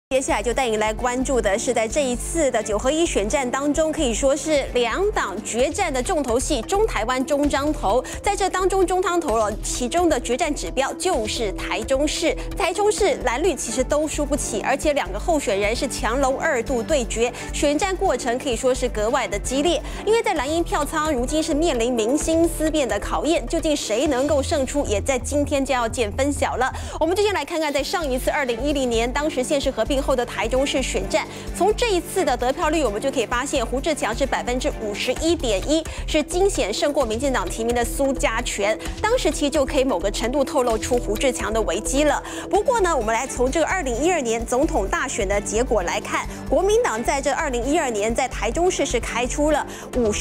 接下来就带您来关注的是，在这一次的9合1选战当中，可以说是两党决战的重头戏——中台湾中彰投。在这当中，中彰投了其中的决战指标就是台中市。台中市蓝绿其实都输不起，而且两个候选人是强龙2度对决，选战过程可以说是格外的激烈。因为在蓝营票仓如今是面临民心思变的考验，究竟谁能够胜出，也在今天将要见分晓了。我们就先来看看，在上一次2010年当时县市合并后的台中市选战，从这一次的得票率，我们就可以发现，胡志强是51.1%，是惊险胜过民进党提名的苏家全。当时其实就可以某个程度透露出胡志强的危机了。不过呢，我们来从这个2012年总统大选的结果来看，国民党在这2012年在台中市是开出了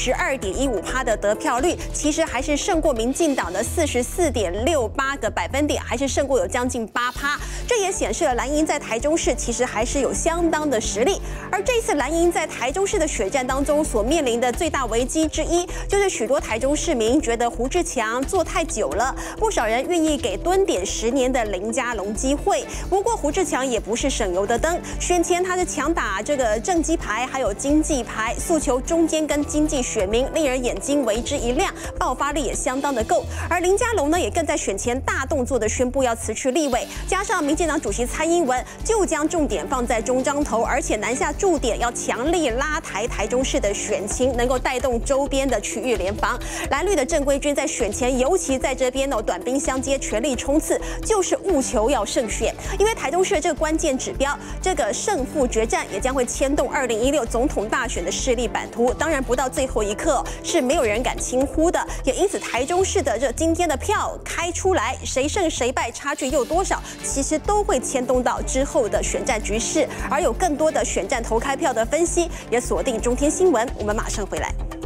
52.15%的得票率，其实还是胜过民进党的44.68个百分点，还是胜过有将近8%。这也显示了蓝营在台中市其实还是有相当的实力。而这一次蓝营在台中市的选战当中所面临的最大危机之一，就是许多台中市民觉得胡志强做太久了，不少人愿意给蹲点10年的林佳龙机会。不过胡志强也不是省油的灯，选前他是强打这个政绩牌，还有经济牌，诉求中间跟经济选民，令人眼睛为之一亮，爆发力也相当的够。而林佳龙呢，也更在选前大动作的宣布要辞去立委，加上民进党主席蔡英文就将重点放在中彰投，而且南下驻点要强力拉抬台中市的选情，能够带动周边的区域联防。蓝绿的正规军在选前，尤其在这边短兵相接，全力冲刺，就是务求要胜选。因为台中市的这个关键指标，这个胜负决战也将会牵动2016总统大选的势力版图。当然，不到最后一刻是没有人敢轻忽的，也因此台中市的这今天的票开出来，谁胜谁败，差距又多少，其实都会牵动到之后的选战局势。而有更多的选战投开票的分析，也锁定中天新闻，我们马上回来。